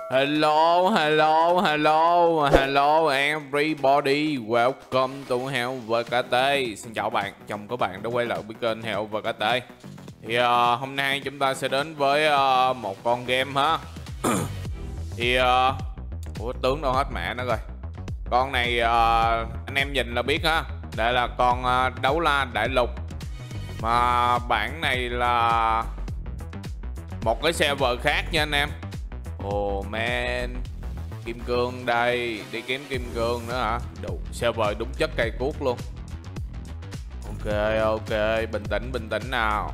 Hello, hello, hello, hello everybody. Welcome to Heo VKT. Xin chào bạn, chào mừng các bạn đã quay lại với kênh Heo VKT. Thì hôm nay chúng ta sẽ đến với một con game ha. Thì ủa, tướng đâu hết mẹ nó rồi. Con này anh em nhìn là biết ha. Đây là con đấu la đại lục. Mà bản này là một cái server khác nha anh em. Oh man, kim cương đây, đi kiếm kim cương nữa hả? Đủ server đúng chất cây cuốc luôn. Ok, ok, bình tĩnh nào.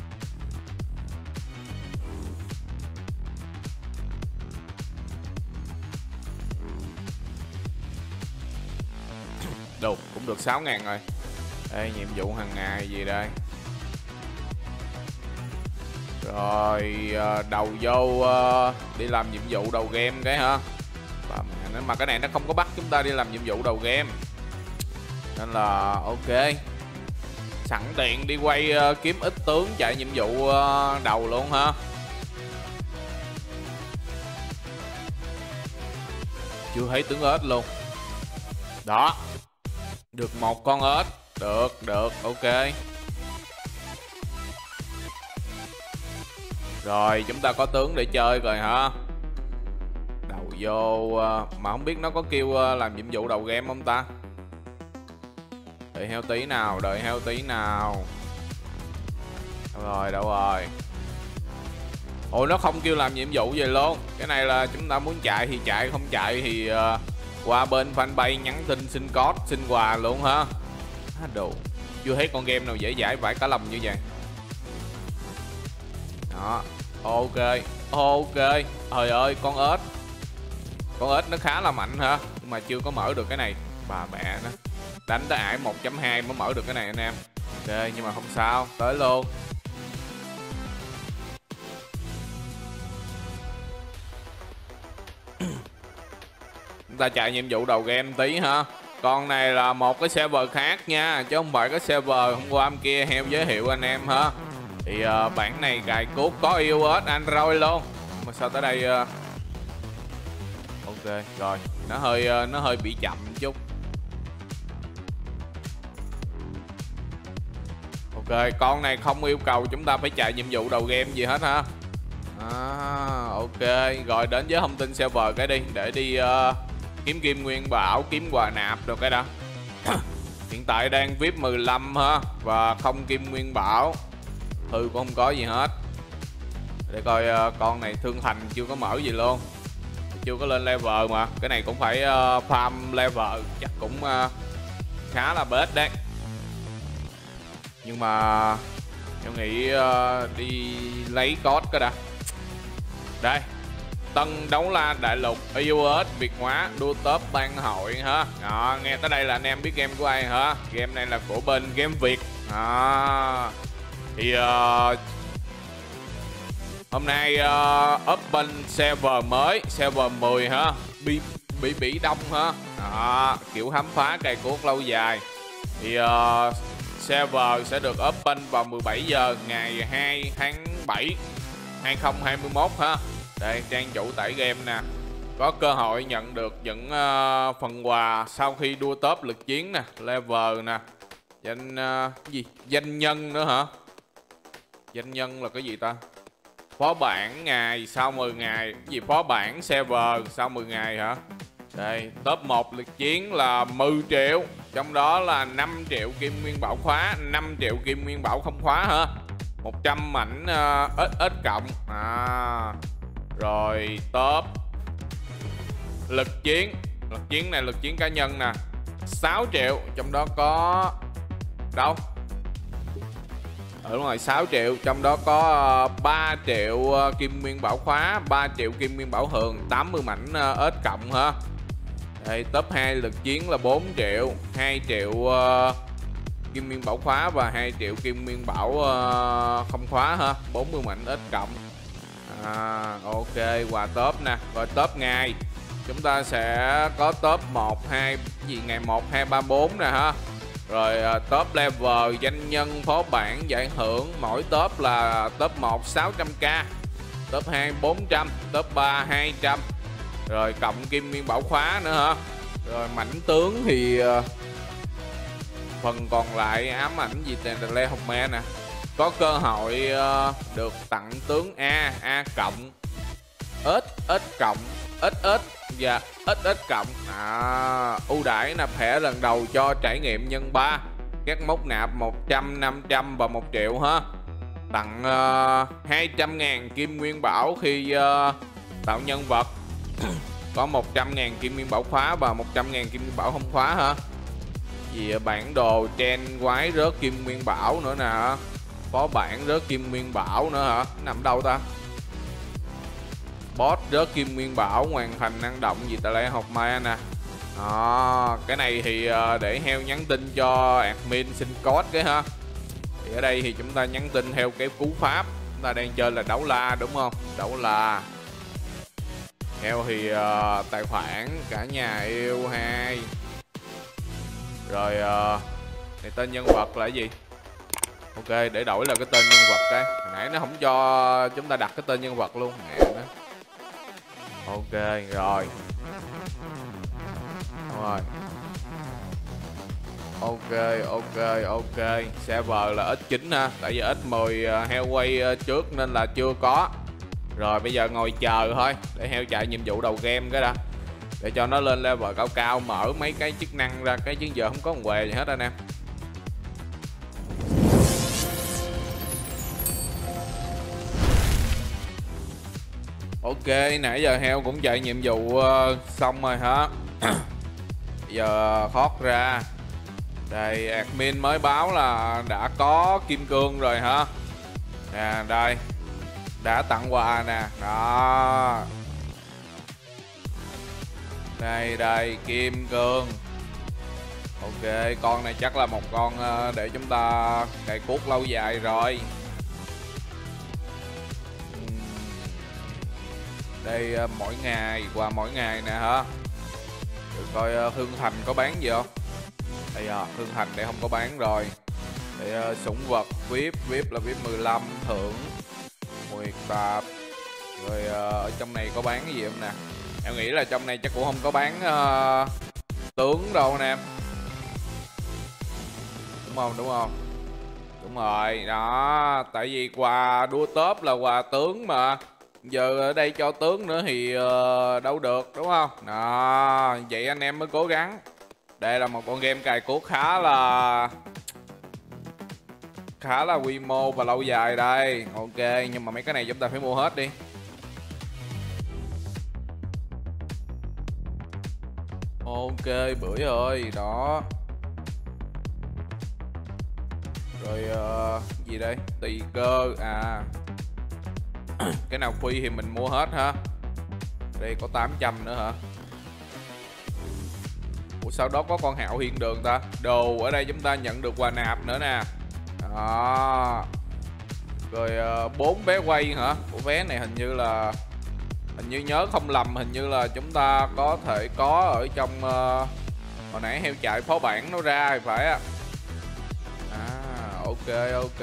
Đủ, cũng được 6.000 rồi. Đây, nhiệm vụ hàng ngày gì đây? Rồi đầu vô đi làm nhiệm vụ đầu game cái hả? Mà cái này nó không có bắt chúng ta đi làm nhiệm vụ đầu game, nên là ok, sẵn tiện đi quay kiếm ít tướng chạy nhiệm vụ đầu luôn ha. Chưa thấy tướng ếch luôn. Đó, được một con ếch. Được, ok. Rồi chúng ta có tướng để chơi rồi hả? Đầu vô mà không biết nó có kêu làm nhiệm vụ đầu game không ta? Đợi heo tí nào, đợi heo tí nào. Đâu rồi. Ôi, nó không kêu làm nhiệm vụ gì luôn. Cái này là chúng ta muốn chạy thì chạy, không chạy thì qua bên fanpage nhắn tin xin code, xin quà luôn hả? Đồ, chưa thấy con game nào dễ dãi vãi cả lòng như vậy. Đó, ok, ok. Trời ơi, con ếch nó khá là mạnh hả? Nhưng mà chưa có mở được cái này. Bà mẹ nó, đánh tới ải 1.2 mới mở được cái này anh em. Ok, nhưng mà không sao, tới luôn. Chúng ta chạy nhiệm vụ đầu game tí ha. Con này là một cái server khác nha, chứ không phải cái server hôm qua kia Heo giới thiệu anh em ha. Thì bản này cài cốt có iOS Android luôn. Mà sao tới đây ok rồi, nó hơi bị chậm chút. Ok, con này không yêu cầu chúng ta phải chạy nhiệm vụ đầu game gì hết ha. Ok, rồi đến với thông tin server cái đi, để đi kiếm kim nguyên bảo, kiếm quà nạp được cái đó. Hiện tại đang VIP 15 ha, và không kim nguyên bảo, thư cũng không có gì hết. Để coi con này thương thành chưa có mở gì luôn, chưa có lên level, mà cái này cũng phải farm level, chắc cũng khá là bết đấy. Nhưng mà em nghĩ đi lấy code cái đã. Đây, tân đấu la đại lục iOS Việt hóa đua top ban hội ha. Đó, nghe tới đây là anh em biết game của ai hả? Game này là của bên Game Việt. Thì hôm nay open server mới, server 10 ha, bị đông ha. Đó, kiểu khám phá cày cuốc lâu dài. Thì server sẽ được open vào 17 giờ ngày 2 tháng 7 2021 ha. Đây, trang chủ tải game nè. Có cơ hội nhận được những phần quà sau khi đua top lực chiến nè, level nè, danh nhân nữa hả? Danh nhân là cái gì ta? Phó bản ngày sau 10 ngày, cái gì phó bản server sau 10 ngày hả? Đây, top 1 lực chiến là 10 triệu, trong đó là 5 triệu kim nguyên bảo khóa, 5 triệu kim nguyên bảo không khóa hả? 100 mảnh ít cộng. Rồi top lực chiến này, lực chiến cá nhân nè, 6 triệu, trong đó có đâu? Đúng rồi, 6 triệu, trong đó có 3 triệu kim nguyên bảo khóa, 3 triệu kim nguyên bảo thường, 80 mảnh ếch cộng ha. Đây, top 2 lực chiến là 4 triệu, 2 triệu kim nguyên bảo khóa và 2 triệu kim nguyên bảo không khóa ha, 40 mảnh ếch cộng. Ok, quà top nè. Rồi top ngày chúng ta sẽ có top 1, 2 ngày 1, 2, 3, 4 nè ha. Rồi top level, danh nhân, phó bản, giải thưởng. Mỗi top là top 1 600k, top 2 400, top 3 200, Rồi cộng kim nguyên bảo khóa nữa hả? Rồi mảnh tướng thì phần còn lại ám ảnh gì tên là Lê Hồng Me nè. Có cơ hội được tặng tướng A cộng, S cộng, SS và SS cộng. Ưu đãi nạp thẻ lần đầu cho trải nghiệm nhân 3. Các mốc nạp 100, 500 và 1 triệu ha. Tặng 200.000 kim nguyên bảo khi tạo nhân vật. Có 100.000 kim nguyên bảo khóa và 100.000 kim nguyên bảo không khóa hả? Vì bản đồ trend quái rớt kim nguyên bảo nữa nè. Có bản rớt kim nguyên bảo nữa hả? Nằm đâu ta? Boss rớt kim nguyên bảo hoàn thành năng động gì ta lại học mai nè. Cái này thì để heo nhắn tin cho admin xin code cái ha. Thì ở đây thì chúng ta nhắn tin theo cái cú pháp. Chúng ta đang chơi là đấu la đúng không? Đấu la. Heo thì tài khoản cả nhà yêu 2. Rồi này tên nhân vật là cái gì? Ok, để đổi là cái tên nhân vật cái. Hồi nãy nó không cho chúng ta đặt cái tên nhân vật luôn. Mẹ nó. Ok, rồi. Đúng rồi. Ok. Server là X9 ha. Tại vì X10 heo quay trước nên là chưa có. Rồi bây giờ ngồi chờ thôi. Để heo chạy nhiệm vụ đầu game cái đã. Để cho nó lên level cao cao, mở mấy cái chức năng ra. Cái chứ giờ không có què gì hết anh em. Ok, nãy giờ heo cũng chạy nhiệm vụ xong rồi hả? Giờ thoát ra. Đây, admin mới báo là đã có kim cương rồi hả? Nè, đây. Đã tặng quà nè. Đó. Đây, kim cương. Ok, con này chắc là một con để chúng ta cày cuốc lâu dài rồi. Đây mỗi ngày, quà mỗi ngày nè hả? Để coi Hương Thành có bán gì không? Đây Hương Thành đây không có bán rồi. Đây sủng vật VIP là VIP 15 thưởng 10 tạp. Rồi ở trong này có bán cái gì không nè? Em nghĩ là trong này chắc cũng không có bán tướng đâu nè em. Đúng không? Đúng rồi, đó. Tại vì quà đua top là quà tướng mà. Giờ ở đây cho tướng nữa thì đâu được đúng không? Đó, vậy anh em mới cố gắng. Đây là một con game cày cuốc khá là quy mô và lâu dài đây. Ok, nhưng mà mấy cái này chúng ta phải mua hết đi. Ok, bưởi ơi, đó. Rồi gì đây? Tùy cơ cái nào free thì mình mua hết ha. Đây có 800 nữa hả? Ủa sao đó có con Hạo Hiên Đường ta? Đồ ở đây chúng ta nhận được quà nạp nữa nè. Đó. Rồi 4 vé quay hả? Ủa vé này hình như nhớ không lầm, hình như là chúng ta có thể có ở trong hồi nãy heo chạy phó bản nó ra thì phải á. Ok.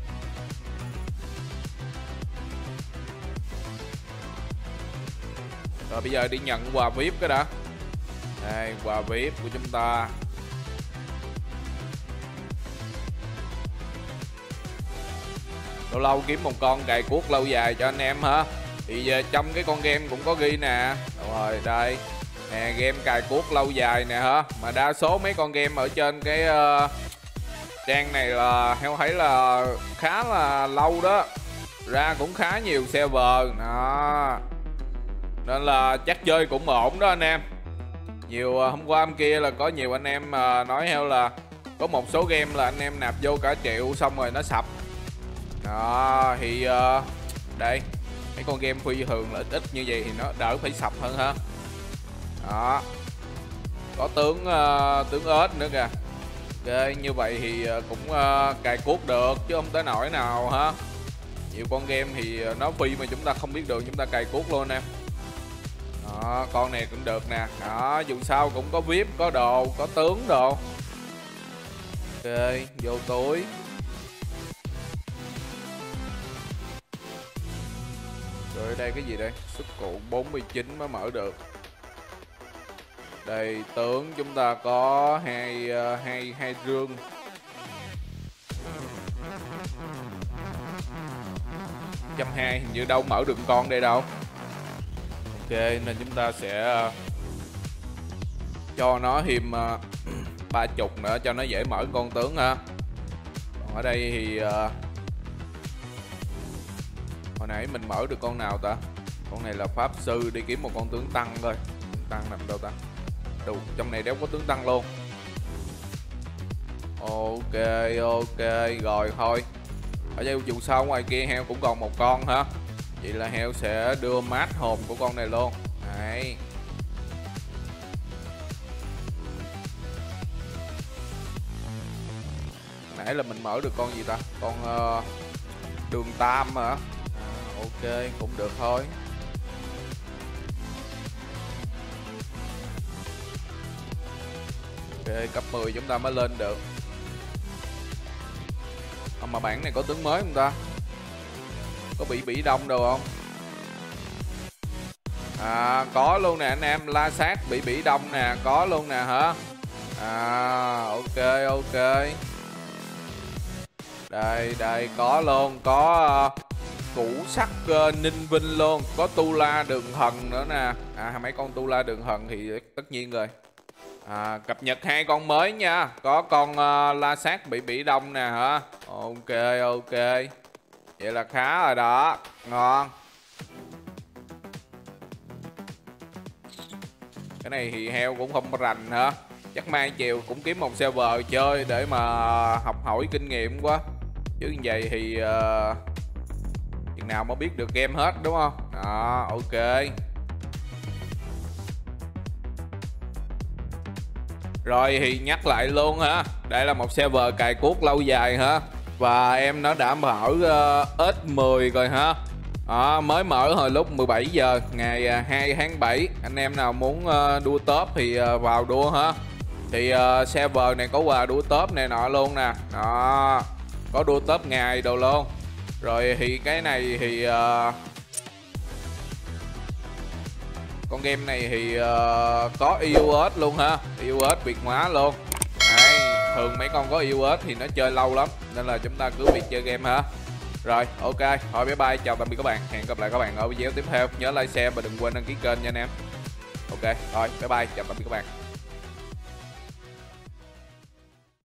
Rồi bây giờ đi nhận quà VIP cái đã. Đây, quà VIP của chúng ta. Lâu lâu kiếm một con cày cuốc lâu dài cho anh em hả? Thì giờ trong cái con game cũng có ghi nè. Rồi đây. Nè, game cày cuốc lâu dài nè hả? Mà đa số mấy con game ở trên cái trang này là heo thấy là khá là lâu đó. Ra cũng khá nhiều server đó. Nên là chắc chơi cũng ổn đó anh em. Nhiều hôm qua hôm kia là có nhiều anh em nói heo là có một số game là anh em nạp vô cả triệu xong rồi nó sập. Đó thì đây mấy con game phi thường là ít như vậy thì nó đỡ phải sập hơn ha. Đó. Có tướng ếch nữa kìa. Ok, như vậy thì cũng cài cuốc được chứ không tới nổi nào ha. Nhiều con game thì nó phi mà chúng ta không biết được, chúng ta cài cuốc luôn em. Đó, con này cũng được nè. Đó, dù sao cũng có VIP, có đồ, có tướng đồ. Ok, vô túi. Rồi đây cái gì đây? Sức cụ 49 mới mở được. Đây tướng chúng ta có hai rương. Trăm hai hình như đâu mở được con đây đâu. Ok, nên chúng ta sẽ cho nó thêm 30 nữa cho nó dễ mở con tướng ha. Còn ở đây thì hồi nãy mình mở được con nào ta? Con này là pháp sư, đi kiếm một con tướng tăng thôi. Tăng nằm đâu ta? Đủ, trong này đéo có tướng tăng luôn. Ok, rồi thôi. Ở đây dù sao ngoài kia heo cũng còn một con hả? Vậy là heo sẽ đưa mát hồn của con này luôn. Đấy. Nãy là mình mở được con gì ta? Con đường tam hả? Ok, cũng được thôi. Ok, cấp 10 chúng ta mới lên được. Mà bản này có tướng mới không ta? Có bị đông đâu không? Có luôn nè anh em. La sát bị đông nè. Có luôn nè hả? Ok. Đây có luôn. Có củ sắt ninh vinh luôn. Có tu la đường thần nữa nè. Mấy con tu la đường thần thì tất nhiên rồi. Cập nhật 2 con mới nha. Có con la sát bị đông nè hả? Ok. Vậy là khá rồi đó. Ngon. Cái này thì heo cũng không rành hả? Chắc mai chiều cũng kiếm một server chơi để mà học hỏi kinh nghiệm quá. Chứ như vậy thì chừng nào mới biết được game hết đúng không? Đó, ok. Rồi thì nhắc lại luôn hả. Đây là một server cài cuốc lâu dài hả. Và em nó đã mở S10 rồi hả. Mới mở hồi lúc 17 giờ ngày 2 tháng 7. Anh em nào muốn đua top thì vào đua hả. Thì server này có quà đua top này nọ luôn nè. Đó, có đua top ngày đồ luôn. Rồi thì cái này thì con game này thì có EUS luôn ha. EUS Việt hóa luôn. Đấy, thường mấy con có EUS thì nó chơi lâu lắm. Nên là chúng ta cứ việc chơi game ha. Rồi, ok. Thôi bye bye, chào tạm biệt các bạn. Hẹn gặp lại các bạn ở video tiếp theo. Nhớ like, share và đừng quên đăng ký kênh nha anh em. Ok, rồi, bye bye, chào tạm biệt các bạn.